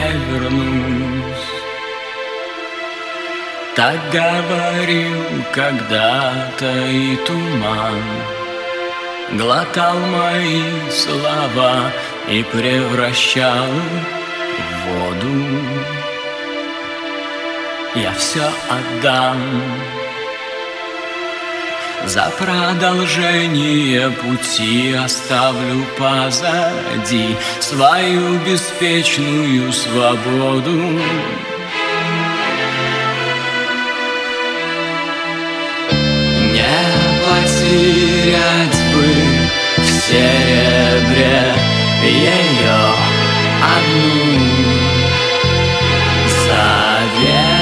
я вернусь. Так говорил когда-то и туман, глотал мои слова и превращал в воду. Я все отдам за продолжение пути, оставлю позади свою беспечную свободу. Не потерять бы в серебре ее одну заветную.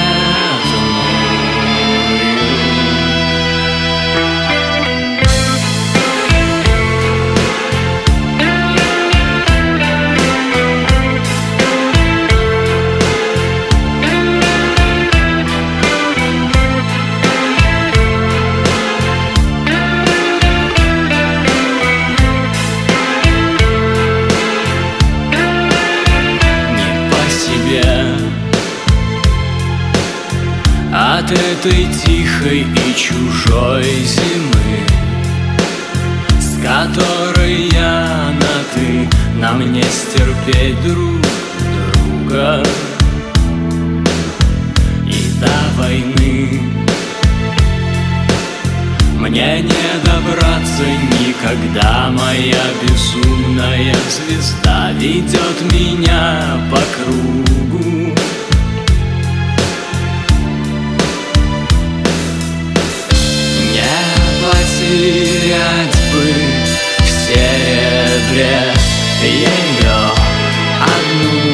От этой тихой и чужой зимы, с которой я на ты, нам не стерпеть друг друга. И до войны мне не добраться никогда, моя безумная звезда ведет меня по кругу. Потерять бы в серебре ее одну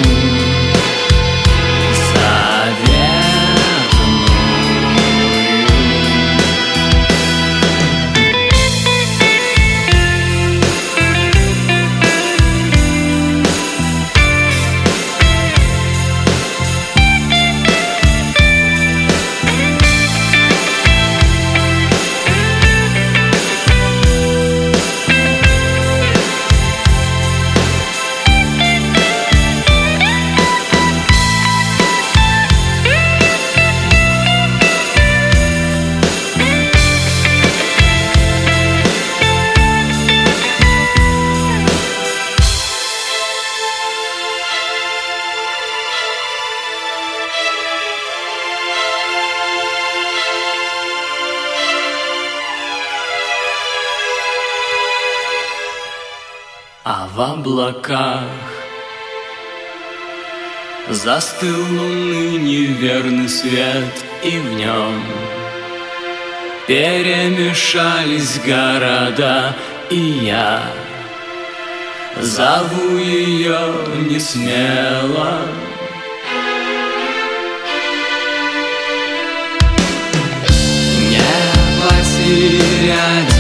А в облаках застыл луны неверный свет, и в нем перемешались города, и я зову ее не смело. Не потерять